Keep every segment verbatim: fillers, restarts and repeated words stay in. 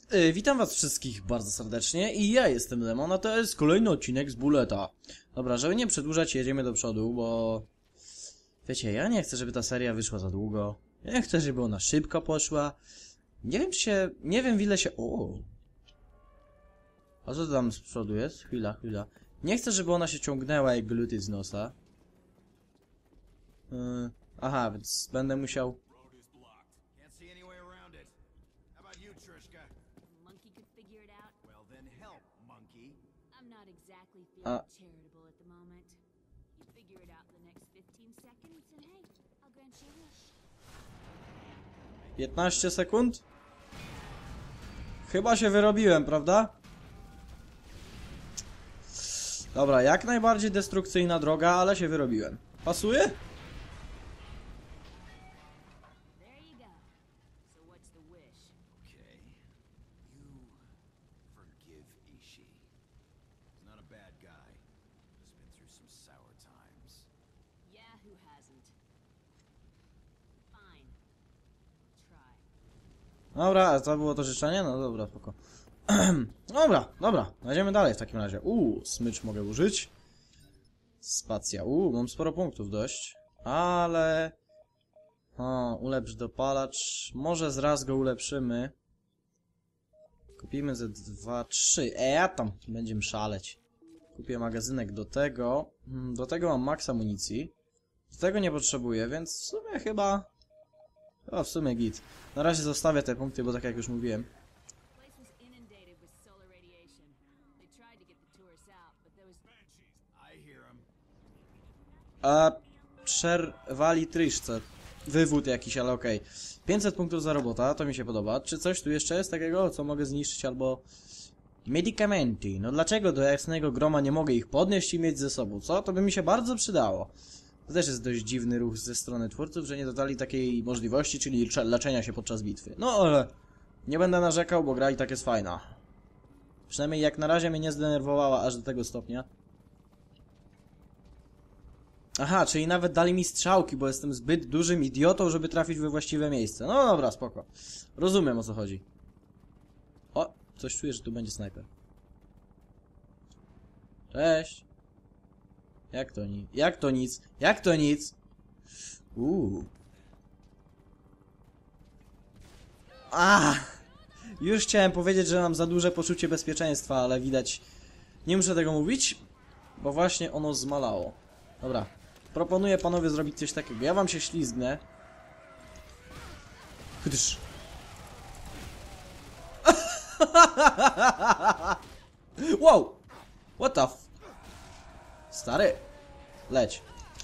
Yy, witam was wszystkich bardzo serdecznie i ja jestem Lemon, a to jest kolejny odcinek z Bulleta. Dobra, żeby nie przedłużać, jedziemy do przodu, bo... Wiecie, ja nie chcę, żeby ta seria wyszła za długo. Ja nie chcę, żeby ona szybko poszła. Nie wiem, czy się... Nie wiem, w ile się... O. A co tam z przodu jest? Chwila, chwila. Nie chcę, żeby ona się ciągnęła jak gluty z nosa. Yy... Aha, więc będę musiał... A... piętnaście sekund? Chyba się wyrobiłem, prawda? Dobra, jak najbardziej destrukcyjna droga, ale się wyrobiłem. Pasuje? Dobra, a to było to życzenie? No dobra, spoko. Dobra, dobra, idziemy dalej w takim razie. Uuu, smycz mogę użyć. Spacja, uuu, mam sporo punktów dość. Ale... O, ulepsz dopalacz. Może zraz go ulepszymy. Kupimy ze dwa, trzy. E, ja tam będziemy szaleć. Kupię magazynek do tego. Do tego mam maks amunicji. Do tego nie potrzebuję, więc w sumie chyba... O, w sumie git. Na razie zostawię te punkty, bo tak jak już mówiłem. A przerwali tryszce. Wywód jakiś, ale okej. Okay. pięćset punktów za robota, to mi się podoba. Czy coś tu jeszcze jest takiego, co mogę zniszczyć albo... Medicamenty. No dlaczego do jasnego groma nie mogę ich podnieść i mieć ze sobą, co? To by mi się bardzo przydało. To też jest dość dziwny ruch ze strony twórców, że nie dodali takiej możliwości, czyli leczenia się podczas bitwy. No ale nie będę narzekał, bo gra i tak jest fajna. Przynajmniej jak na razie mnie nie zdenerwowała aż do tego stopnia. Aha, czyli nawet dali mi strzałki, bo jestem zbyt dużym idiotą, żeby trafić we właściwe miejsce. No dobra, spoko. Rozumiem, o co chodzi. O, coś czuję, że tu będzie snajper. Cześć. Jak to nic? Jak to nic? Jak to nic? Uuu. A! Już chciałem powiedzieć, że mam za duże poczucie bezpieczeństwa, ale widać... Nie muszę tego mówić, bo właśnie ono zmalało. Dobra. Proponuję panowie zrobić coś takiego. Ja wam się ślizgnę. Chdysz. Wow! What the f... Stary, leć.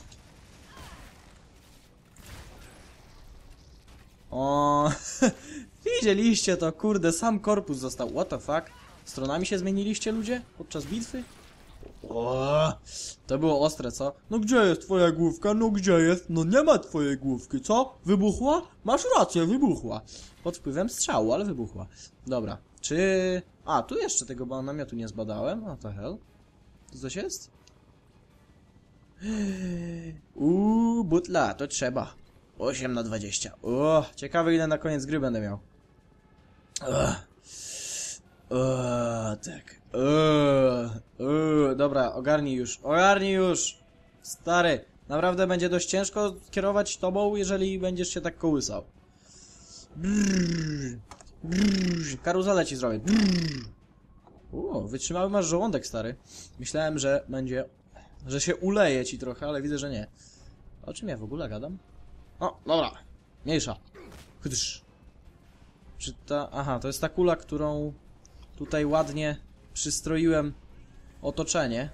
O, widzieliście to, kurde, sam korpus został. What the fuck? Stronami się zmieniliście, ludzie? Podczas bitwy? O, to było ostre, co? No gdzie jest twoja główka? No gdzie jest? No nie ma twojej główki, co? Wybuchła? Masz rację, wybuchła. Pod wpływem strzału, ale wybuchła. Dobra, czy... A, tu jeszcze tego namiotu nie zbadałem. What the hell? To coś jest? Uuu, butla, to trzeba. osiem na dwadzieścia. O, ciekawe ile na koniec gry będę miał. O, o tak. O, o, dobra, ogarnij już. Ogarnij już. Stary, naprawdę będzie dość ciężko kierować tobą, jeżeli będziesz się tak kołysał. Brrr, brrr, karuzelę ci zrobię. Brrr. O, wytrzymały masz żołądek, stary. Myślałem, że będzie... Że się uleje ci trochę, ale widzę, że nie. O czym ja w ogóle gadam? O, dobra. Mniejsza. Chdysz. Czy ta... Aha, to jest ta kula, którą tutaj ładnie przystroiłem otoczenie.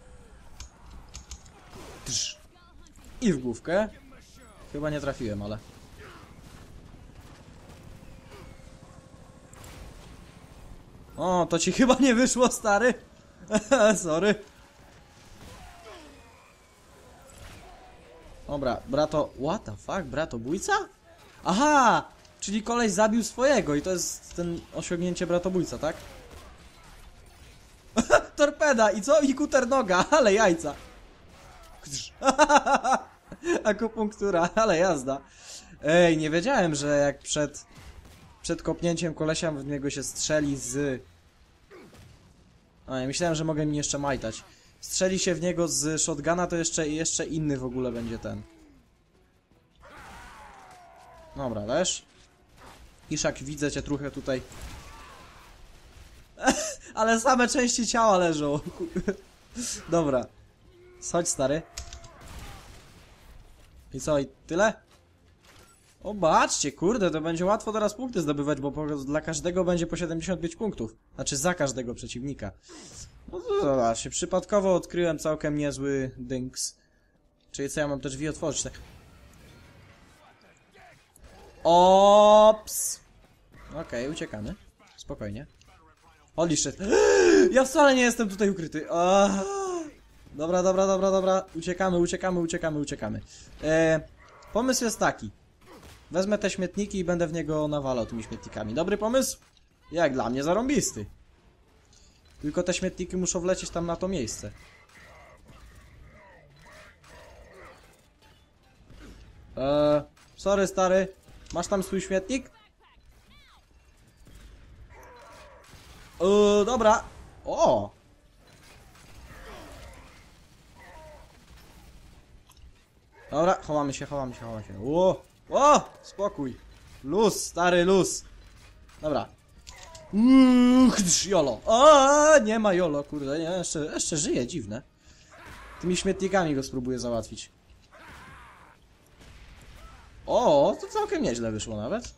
Chdysz. I w główkę. Chyba nie trafiłem, ale... O, to ci chyba nie wyszło, stary. Sorry. Dobra, brato... What the fuck? Bratobójca? Aha! Czyli koleś zabił swojego i to jest ten osiągnięcie bratobójca, tak? Torpeda! I co? I kuter noga! Ale jajca! Akupunktura, ale jazda. Ej, nie wiedziałem, że jak przed... przed kopnięciem kolesia w niego się strzeli z... A, ja myślałem, że mogę mi jeszcze majtać. Strzeli się w niego z shotguna, to jeszcze, jeszcze inny w ogóle będzie ten. Dobra, leż. Iszak, widzę cię trochę tutaj. Ale same części ciała leżą. Dobra. Chodź, stary. I co, i tyle? O, baczcie, kurde, to będzie łatwo teraz punkty zdobywać, bo po, dla każdego będzie po siedemdziesiąt pięć punktów. Znaczy za każdego przeciwnika. No to zobaczcie, przypadkowo odkryłem całkiem niezły dynks. Czyli co, ja mam te drzwi otworzyć, tak? Ops! Okej, okay, uciekamy. Spokojnie. Holy shit. Ja wcale nie jestem tutaj ukryty. Oh. Dobra, dobra, dobra, dobra. Uciekamy, uciekamy, uciekamy, uciekamy. E, pomysł jest taki. Wezmę te śmietniki i będę w niego nawalał tymi śmietnikami. Dobry pomysł? Jak dla mnie zarąbisty. Tylko te śmietniki muszą wlecieć tam na to miejsce. Eee, sorry, stary. Masz tam swój śmietnik? Eee, dobra. O! Dobra, chowamy się, chowamy się, chowamy się. O! O! Spokój. Luz, stary, luz. Dobra. Uuu, jolo. O, nie ma jolo, kurde, nie, jeszcze, jeszcze żyje, dziwne. Tymi śmietnikami go spróbuję załatwić. O, to całkiem nieźle wyszło nawet.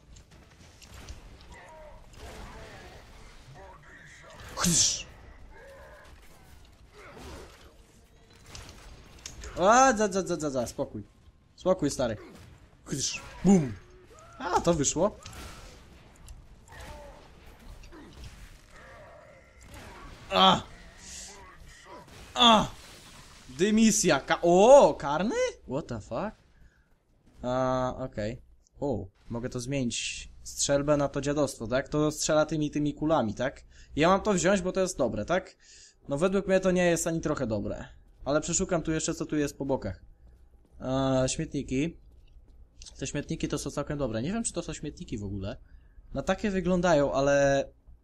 A, za, za, za, za, za, spokój. Spokój, stary. Bum. A, to wyszło. A! A! Dymisja, ka... O, karny? What the fuck? A, okej. Okay. O, mogę to zmienić. Strzelbę na to dziadostwo, tak? To strzela tymi, tymi kulami, tak? Ja mam to wziąć, bo to jest dobre, tak? No według mnie to nie jest ani trochę dobre. Ale przeszukam tu jeszcze, co tu jest po bokach. A, śmietniki. Te śmietniki to są całkiem dobre. Nie wiem, czy to są śmietniki w ogóle. Na takie wyglądają, ale...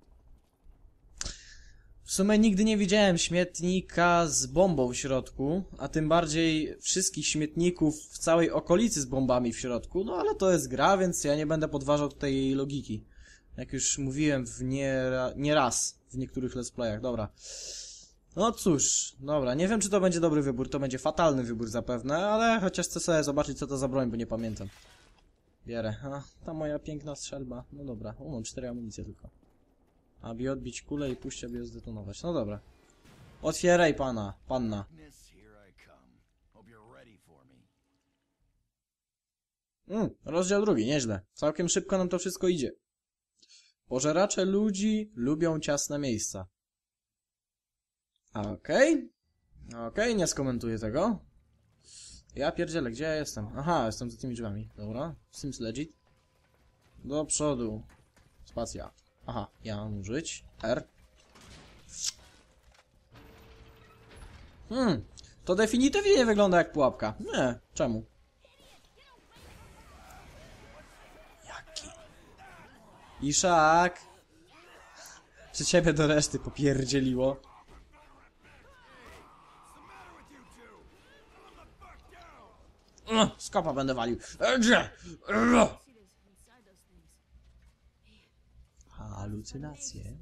W sumie nigdy nie widziałem śmietnika z bombą w środku, a tym bardziej wszystkich śmietników w całej okolicy z bombami w środku, no ale to jest gra, więc ja nie będę podważał tutaj jej logiki. Jak już mówiłem w nie, nie raz w niektórych let's playach, dobra. No cóż, dobra, nie wiem, czy to będzie dobry wybór, to będzie fatalny wybór zapewne, ale chociaż chcę sobie zobaczyć, co to za broń, bo nie pamiętam. Bierę, a ta moja piękna strzelba, no dobra, o, mam cztery amunicje tylko. Aby odbić kulę i pójść, aby ją zdetonować. No dobra. Otwieraj pana, panna. Mm, rozdział drugi, nieźle. Całkiem szybko nam to wszystko idzie. Pożeracze ludzi lubią ciasne miejsca. Okej. Okay. Okej, okay, nie skomentuję tego. Ja pierdzielę, gdzie ja jestem? Aha, jestem za tymi drzwiami. Dobra, seems legit. Do przodu. Spacja. Aha, ja mam użyć. R. Hmm, to definitywnie nie wygląda jak pułapka. Nie, czemu? Jaki? Iszak! Czy ciebie do reszty popierdzieliło? Uh, skopa będę walił. Gdzie? Halucynacje.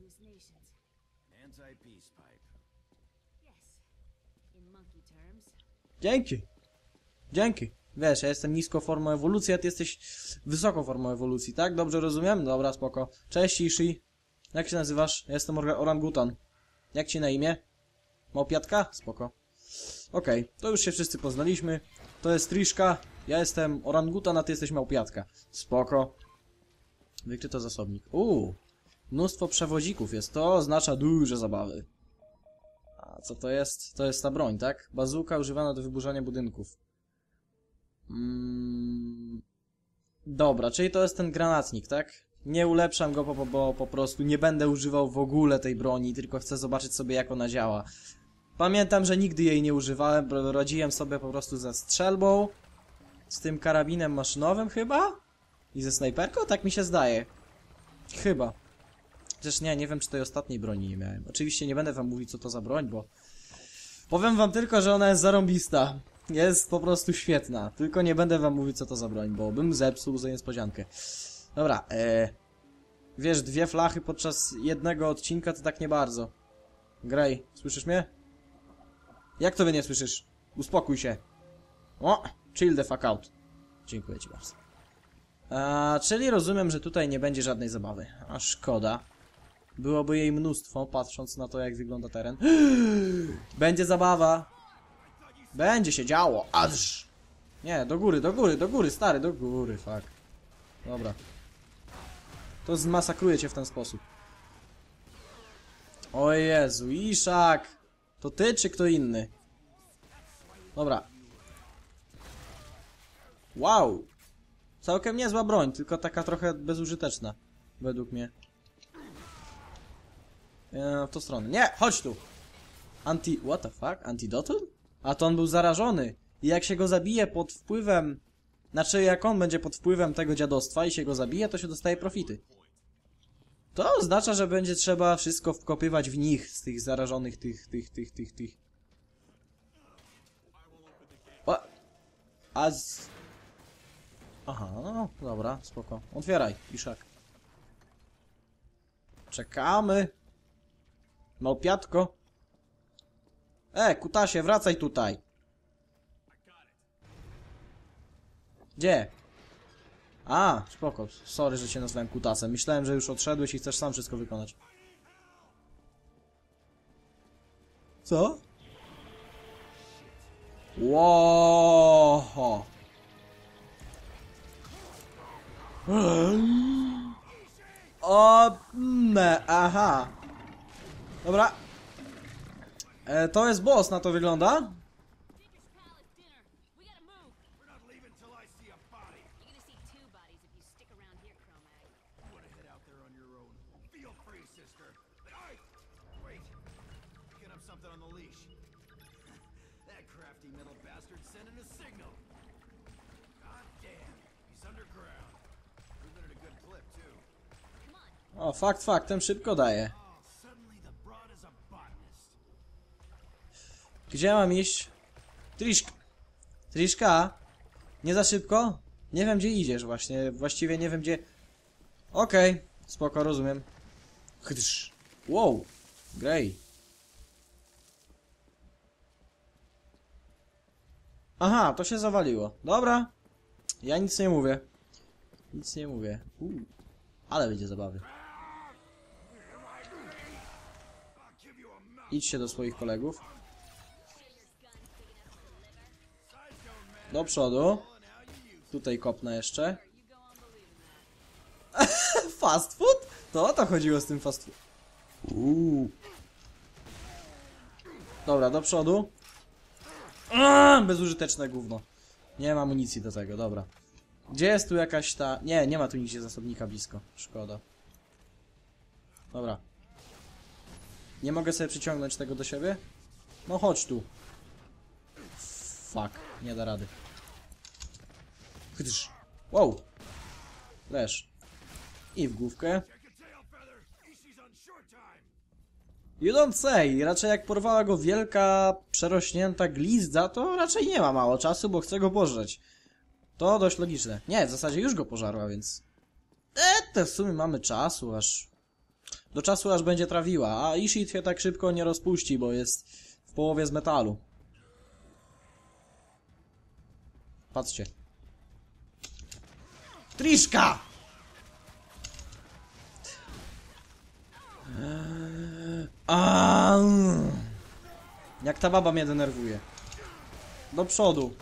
Dzięki. Dzięki. Wiesz, ja jestem nisko formą ewolucji, a ty jesteś wysoko formą ewolucji, tak? Dobrze rozumiem? Dobra, spoko. Cześć, Ishi. Jak się nazywasz? Ja jestem or orangutan. Jak ci na imię? Małpiatka? Spoko. Okej, okay, to już się wszyscy poznaliśmy. To jest Triszka. Ja jestem orangutan, a ty jesteś małpiatka. Spoko. Wykryto zasobnik. Uuu. Mnóstwo przewozików jest. To oznacza duże zabawy. A co to jest? To jest ta broń, tak? Bazuka używana do wyburzania budynków. Mm... Dobra, czyli to jest ten granatnik, tak? Nie ulepszam go, bo, bo, bo po prostu nie będę używał w ogóle tej broni, tylko chcę zobaczyć sobie, jak ona działa. Pamiętam, że nigdy jej nie używałem, radziłem sobie po prostu ze strzelbą, z tym karabinem maszynowym chyba? I ze snajperką? Tak mi się zdaje. Chyba. Chociaż nie, nie wiem, czy tej ostatniej broni nie miałem. Oczywiście nie będę wam mówić, co to za broń, bo... Powiem wam tylko, że ona jest zarąbista. Jest po prostu świetna. Tylko nie będę wam mówić, co to za broń, bo bym zepsuł za niespodziankę. Dobra, eee... Wiesz, dwie flachy podczas jednego odcinka to tak nie bardzo. Grey, słyszysz mnie? Jak to wy nie słyszysz? Uspokój się. O, chill the fuck out. Dziękuję ci bardzo. A, czyli rozumiem, że tutaj nie będzie żadnej zabawy. A szkoda. Byłoby jej mnóstwo, patrząc na to, jak wygląda teren. Będzie zabawa. Będzie się działo. Aż. Nie, do góry, do góry, do góry, stary, do góry, fuck. Dobra. To zmasakruje cię w ten sposób. O Jezu, Iszak! To ty, czy kto inny? Dobra. Wow! Całkiem niezła broń, tylko taka trochę bezużyteczna. Według mnie. Eee, w tą stronę. Nie! Chodź tu! Anti... What the fuck? Antidotum? A to on był zarażony. I jak się go zabije pod wpływem... Znaczy, jak on będzie pod wpływem tego dziadostwa i się go zabije, to się dostaje profity. To oznacza, że będzie trzeba wszystko wkopywać w nich, z tych zarażonych, tych, tych, tych, tych, tych. O! A z... Aha, no dobra, spoko. Otwieraj, Iszak. Czekamy. Małpiatko. E, kutasie, wracaj tutaj. Gdzie? A, spoko. Sorry, że cię nazwałem kutasem. Myślałem, że już odszedłeś i chcesz sam wszystko wykonać. Co? Łoho. O, ne, aha. Dobra. E, to jest boss, na to wygląda. O, fakt, faktem szybko daje. Gdzie mam iść? Triszka. Triszka? Nie za szybko? Nie wiem, gdzie idziesz właśnie. Właściwie nie wiem, gdzie... Okej, okay. Spoko, rozumiem. Chdż. Wow. Grey. Aha, to się zawaliło. Dobra. Ja nic nie mówię. Nic nie mówię. Uu. Ale będzie zabawy. Idźcie do swoich kolegów. Do przodu. Tutaj kopnę jeszcze. Fast food? To o to chodziło z tym fast food. Uuu. Dobra, do przodu. Aaaa, bezużyteczne gówno. Nie ma amunicji do tego, dobra. Gdzie jest tu jakaś ta... Nie, nie ma tu nigdzie zasobnika blisko. Szkoda. Dobra. Nie mogę sobie przyciągnąć tego do siebie? No chodź tu. Fuck, nie da rady. Chdż. Wow. Leż. I w główkę. You don't say. Raczej jak porwała go wielka, przerośnięta glizda, to raczej nie ma mało czasu, bo chce go pożreć. To dość logiczne. Nie, w zasadzie już go pożarła, więc... Eee, to w sumie mamy czasu, aż... Do czasu, aż będzie trawiła, a Ishid się tak szybko nie rozpuści, bo jest w połowie z metalu. Patrzcie. Triszka! A, jak ta baba mnie denerwuje. Do przodu.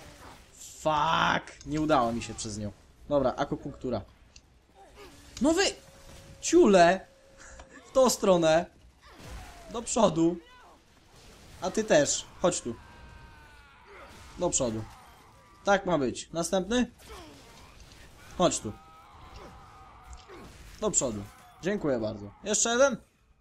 Fuck! Nie udało mi się przez nią. Dobra, akupunktura. No wy... Ciule! W tą stronę. Do przodu. A ty też. Chodź tu. Do przodu. Tak ma być. Następny? Chodź tu. Do przodu. Dziękuję bardzo. Jeszcze jeden?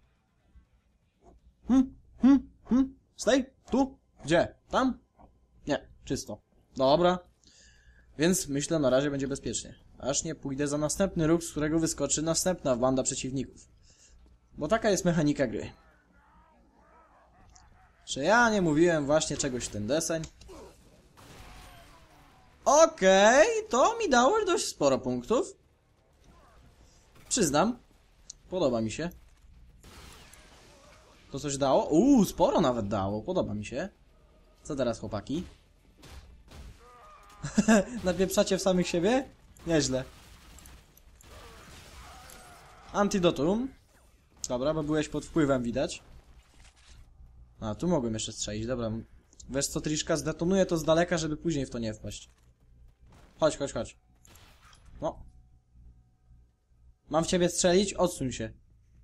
Hm? Hm? Hm? Stej? Tu? Gdzie? Tam? Nie. Czysto. Dobra. Więc myślę, na razie będzie bezpiecznie. Aż nie pójdę za następny róg, z którego wyskoczy następna banda przeciwników. Bo taka jest mechanika gry. Czy ja nie mówiłem właśnie czegoś w ten deseń? Okej, okay, to mi dało dość sporo punktów. Przyznam. Podoba mi się. To coś dało? Uuu, sporo nawet dało. Podoba mi się. Co teraz, chłopaki? Napieprzacie w samych siebie? Nieźle. Antidotum. Dobra, bo byłeś pod wpływem, widać. A, tu mogłem jeszcze strzelić, dobra. Wiesz co, Triszka, zdetonuję to z daleka, żeby później w to nie wpaść. Chodź, chodź, chodź. No. Mam w ciebie strzelić? Odsuń się.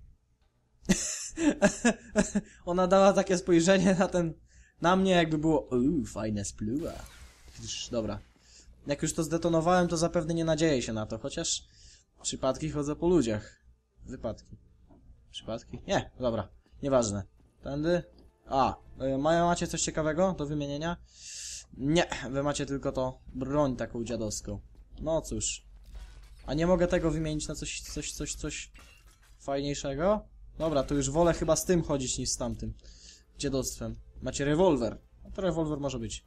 Ona dała takie spojrzenie na ten... Na mnie, jakby było... Uuu, fajne spluwa. Dobra. Jak już to zdetonowałem, to zapewne nie nadzieję się na to, chociaż... Przypadki chodzą po ludziach. Wypadki. Przypadki? Nie, dobra. Nieważne. Tędy... A, y, macie coś ciekawego do wymienienia? Nie, wy macie tylko to broń taką dziadowską. No cóż. A nie mogę tego wymienić na coś, coś, coś, coś fajniejszego? Dobra, to już wolę chyba z tym chodzić niż z tamtym dziadostwem. Macie rewolwer. No to rewolwer może być.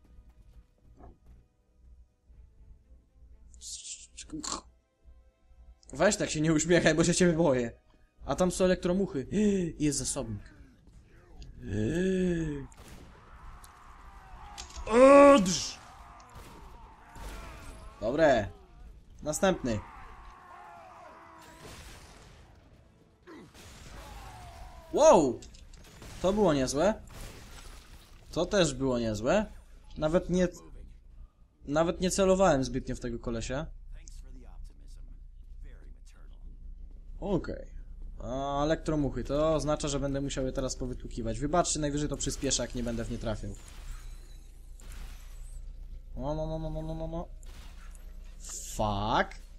Weź tak się nie uśmiechaj, bo się ciebie boję. A tam są elektromuchy. Jest zasobnik. Eee. Odrz! Dobre. Następny. Wow! To było niezłe. To też było niezłe. Nawet nie... Nawet nie celowałem zbytnio w tego kolesia. Okej. Okay. A elektromuchy, to oznacza, że będę musiał je teraz powytłukiwać. Wybaczcie, najwyżej to przyspieszę, jak nie będę w nie trafiał. No, no, no, no, no, no, no. Fuck.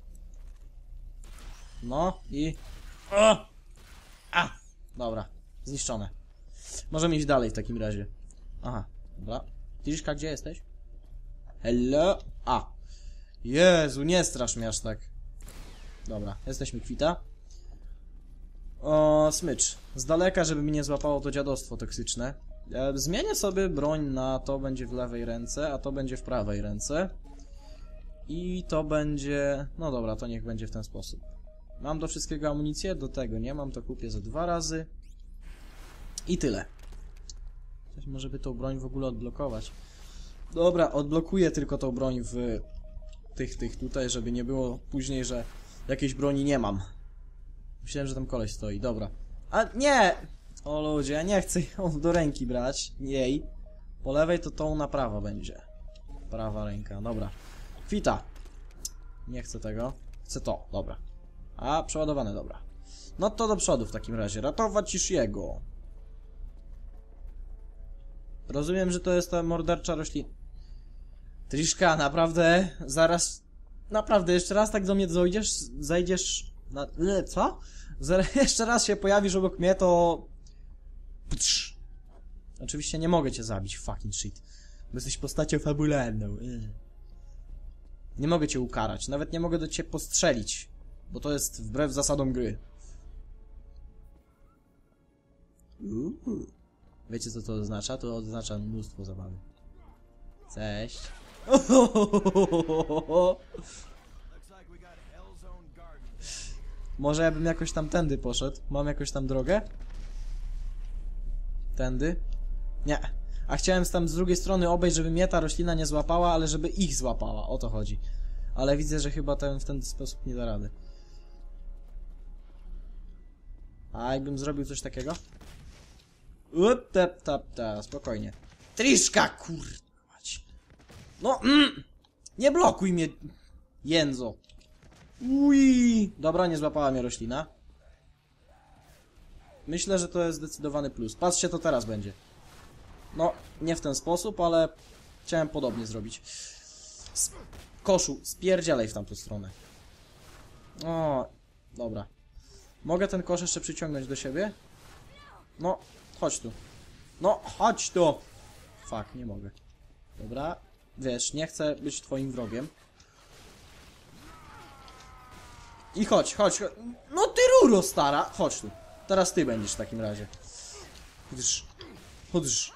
No i... O! A! Dobra, zniszczone. Możemy iść dalej w takim razie. Aha, dobra. Tiszka, gdzie jesteś? Hello? A! Jezu, nie strasz mnie aż tak. Dobra, jesteśmy kwita. O, smycz. Z daleka, żeby mi nie złapało to dziadostwo toksyczne. E, zmienię sobie broń na to będzie w lewej ręce, a to będzie w prawej ręce. I to będzie... No dobra, to niech będzie w ten sposób. Mam do wszystkiego amunicję? Do tego nie mam, to kupię za dwa razy. I tyle. Coś może by tą broń w ogóle odblokować. Dobra, odblokuję tylko tą broń w tych, tych tutaj, żeby nie było później, że jakiejś broni nie mam. Myślałem, że tam koleś stoi, dobra. A nie! O ludzie, ja nie chcę ją do ręki brać, jej. Po lewej to tą na prawo będzie. Prawa ręka, dobra. Kwita. Nie chcę tego. Chcę to, dobra. A, przeładowane, dobra. No to do przodu w takim razie. Ratować Ishiego. Rozumiem, że to jest ta mordercza roślina. Triszka, naprawdę? Zaraz... Naprawdę, jeszcze raz tak do mnie dojdziesz, zajdziesz... Na... Co? Zaraz jeszcze raz się pojawisz obok mnie, to... Ptrz. Oczywiście nie mogę cię zabić, fucking shit. Bo jesteś postacią fabularną. Nie mogę cię ukarać, nawet nie mogę do ciebie postrzelić. Bo to jest wbrew zasadom gry. Uuu. Wiecie co to oznacza? To oznacza mnóstwo zabawy. Cześć. Może ja bym jakoś tam tędy poszedł. Mam jakoś tam drogę? Tędy? Nie. A chciałem tam z drugiej strony obejść, żeby mnie ta roślina nie złapała, ale żeby ich złapała. O to chodzi. Ale widzę, że chyba ten w ten sposób nie da rady. A jakbym zrobił coś takiego? Up, tap, tap, tap, spokojnie. Triszka, kurwa. No, mm, nie blokuj mnie, jędzo. Ui. Dobra, nie złapała mnie roślina. Myślę, że to jest zdecydowany plus. Patrzcie, to teraz będzie. No, nie w ten sposób, ale chciałem podobnie zrobić. Z koszu, spierdzielaj w tamtą stronę. O, dobra. Mogę ten kosz jeszcze przyciągnąć do siebie? No, chodź tu. No, chodź tu. Fuck, nie mogę. Dobra. Wiesz, nie chcę być twoim wrogiem. I chodź, chodź, chodź. No ty ruro stara. Chodź tu. Teraz ty będziesz w takim razie. Chodź. Chodź.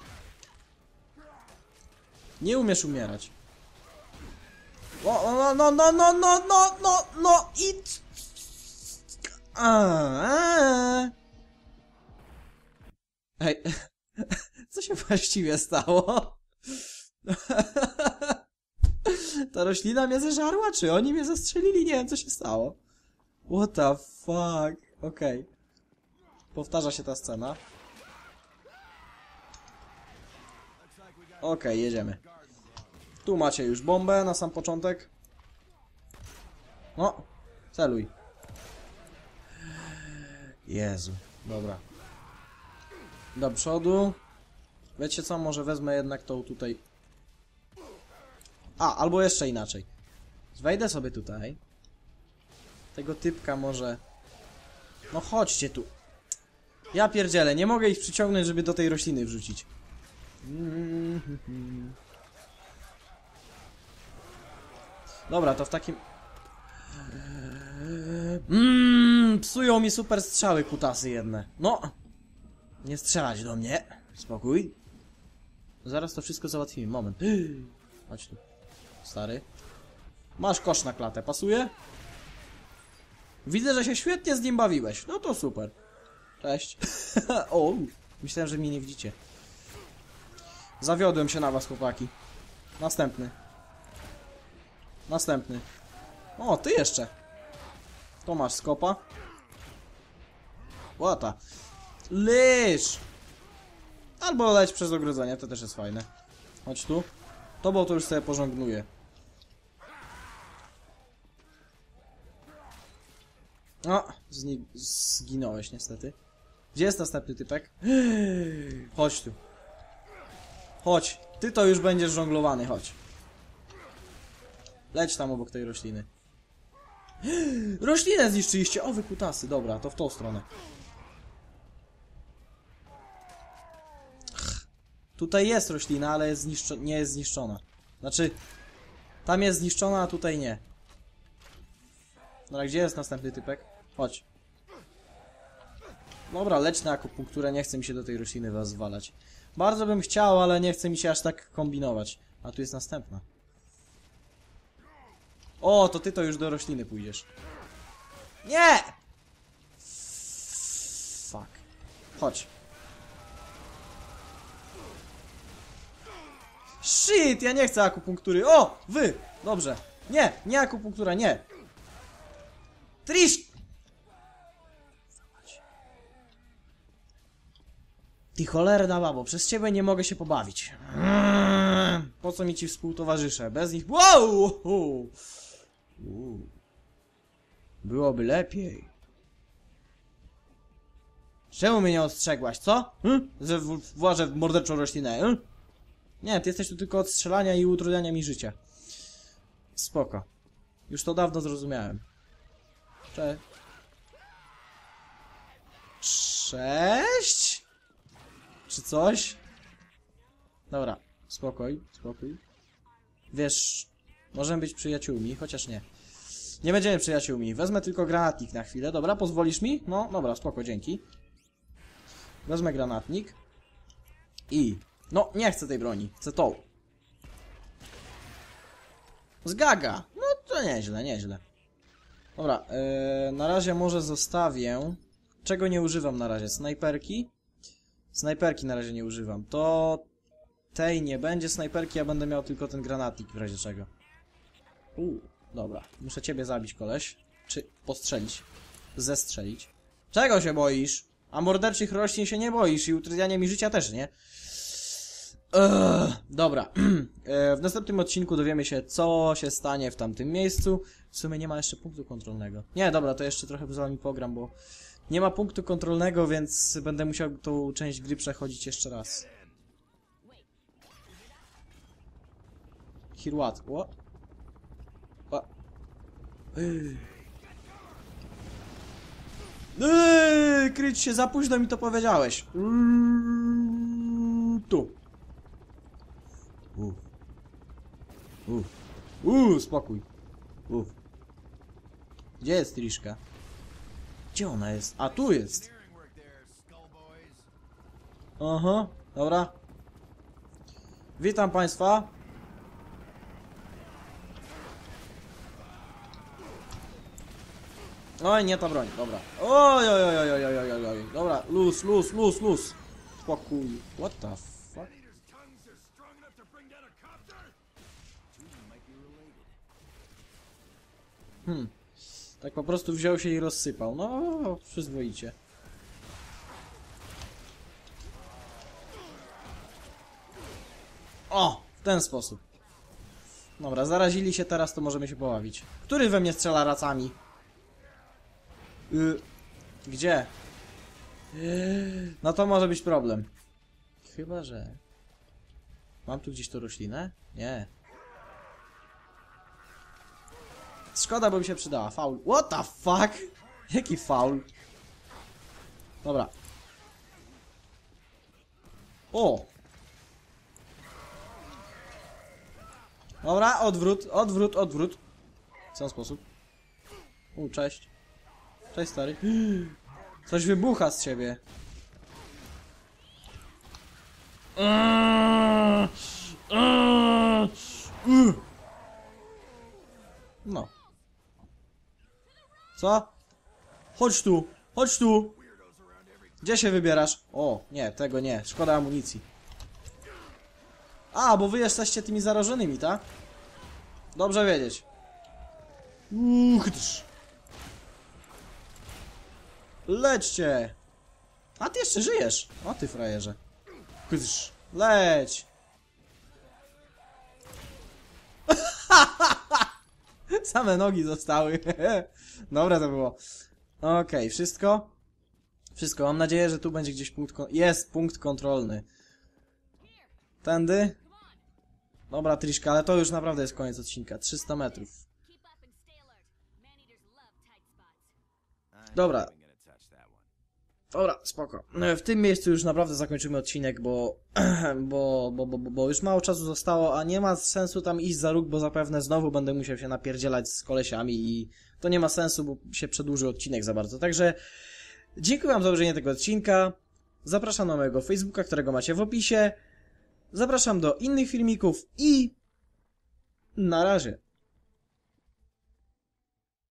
Nie umiesz umierać. O, no, no, no, no, no, no, no, no i... A, Ej, co się właściwie stało? Ta roślina mnie zeżarła, czy oni mnie zastrzelili? Nie wiem, co się stało. What the fuck? Okej. Okay. Powtarza się ta scena. Okej, okay, jedziemy. Tu macie już bombę na sam początek. No, celuj. Jezu, dobra. Do przodu. Wiecie co, może wezmę jednak tą tutaj... A, albo jeszcze inaczej. Wejdę sobie tutaj. Tego typka może... No chodźcie tu. Ja pierdzielę, nie mogę ich przyciągnąć, żeby do tej rośliny wrzucić. Dobra, to w takim... Mmm, psują mi super strzały kutasy jedne. No! Nie strzelać do mnie. Spokój. Zaraz to wszystko załatwimy. Moment. Chodź tu. Stary. Masz kosz na klatę. Pasuje? Widzę, że się świetnie z nim bawiłeś. No to super. Cześć. O, myślałem, że mnie nie widzicie. Zawiodłem się na was, chłopaki. Następny. Następny. O, ty jeszcze. To masz skopa. Łata. Lyż! Albo leć przez ogrodzenie, to też jest fajne. Chodź tu. Tobą to już sobie pożongluję. O, zginąłeś niestety. Gdzie jest następny typek? Chodź tu. Chodź. Ty to już będziesz żonglowany, chodź. Leć tam obok tej rośliny. Roślinę zniszczyliście! O, wy kutasy. Dobra, to w tą stronę. Tutaj jest roślina, ale jest zniszczo nie jest zniszczona. Znaczy, tam jest zniszczona, a tutaj nie. Dobra, gdzie jest następny typek? Chodź. Dobra, leć na akupunkturę, nie chce mi się do tej rośliny was zwalać. Bardzo bym chciał, ale nie chce mi się aż tak kombinować. A tu jest następna. O, to ty to już do rośliny pójdziesz. Nie! Fuck. Chodź. Shit, ja nie chcę akupunktury. O, wy! Dobrze. Nie, nie akupunktura, nie. Trish! Ty cholerna babo, przez ciebie nie mogę się pobawić. Po co mi ci współtowarzysze? Bez nich... Wow! Byłoby lepiej. Czemu mnie nie ostrzegłaś, co? Hm? Że włażę w morderczą roślinę, hm? Nie, ty jesteś tu tylko od strzelania i utrudniania mi życia. Spoko. Już to dawno zrozumiałem. Cześć. Cześć? Czy coś? Dobra, spokój, spokój. Wiesz, możemy być przyjaciółmi, chociaż nie. Nie będziemy przyjaciółmi. Wezmę tylko granatnik na chwilę. Dobra, pozwolisz mi? No, dobra, spoko, dzięki. Wezmę granatnik. I... No, nie chcę tej broni. Chcę tą. Zgaga. No, to nieźle, nieźle. Dobra, yy, na razie może zostawię... Czego nie używam na razie? Snajperki? Snajperki na razie nie używam. To... Tej nie będzie snajperki, ja będę miał tylko ten granatnik w razie czego. Uuu, dobra. Muszę ciebie zabić, koleś. Czy postrzelić. Zestrzelić. Czego się boisz? A morderczych roślin się nie boisz i utrudniania mi życia też, nie? Ugh, dobra. W następnym odcinku dowiemy się, co się stanie w tamtym miejscu. W sumie nie ma jeszcze punktu kontrolnego. Nie, dobra, to jeszcze trochę z wami pogram, bo nie ma punktu kontrolnego, więc będę musiał tą część gry przechodzić jeszcze raz. Here what? What? What? Eee, kryć się, za późno mi to powiedziałeś. Eee, tu. Uff. Uff. Uff, spokój. Uff. Gdzie jest Trishka? Gdzie ona jest? A, tu jest! Aha, dobra. Witam państwa. Oj, nie ta broń, dobra. Oj, oj, oj, oj, oj, oj, oj, oj. Dobra, luz, luz, luz, luz. Spokój. What the fuck? Hmm. Tak po prostu wziął się i rozsypał. No, przyzwoicie. O, w ten sposób. Dobra, zarazili się teraz, to możemy się pobawić. Który we mnie strzela racami? Y Gdzie? Yy, no to może być problem. Chyba, że... Mam tu gdzieś tą roślinę? Nie. Szkoda, bo mi się przydała. Faul. What the fuck? Jaki faul? Dobra. O! Dobra, odwrót, odwrót, odwrót. W ten sposób. U, cześć. Cześć, stary. Coś wybucha z ciebie. No. Co? Chodź tu, chodź tu. Gdzie się wybierasz? O, nie, tego nie. Szkoda amunicji. A, bo wy jesteście tymi zarażonymi, tak? Dobrze wiedzieć. Uch, lećcie! A ty jeszcze żyjesz! O ty frajerze. Kydż. Leć! Same nogi zostały. Dobra to było. Okej, okay, wszystko? Wszystko. Mam nadzieję, że tu będzie gdzieś punkt... Jest punkt kontrolny. Tędy? Dobra, Trishka, ale to już naprawdę jest koniec odcinka. trzysta metrów. Dobra. Dobra, spoko. W tym miejscu już naprawdę zakończymy odcinek, bo, bo, bo, bo, bo już mało czasu zostało, a nie ma sensu tam iść za róg, bo zapewne znowu będę musiał się napierdzielać z kolesiami i to nie ma sensu, bo się przedłuży odcinek za bardzo. Także dziękuję wam za obejrzenie tego odcinka. Zapraszam na mojego Facebooka, którego macie w opisie. Zapraszam do innych filmików i na razie.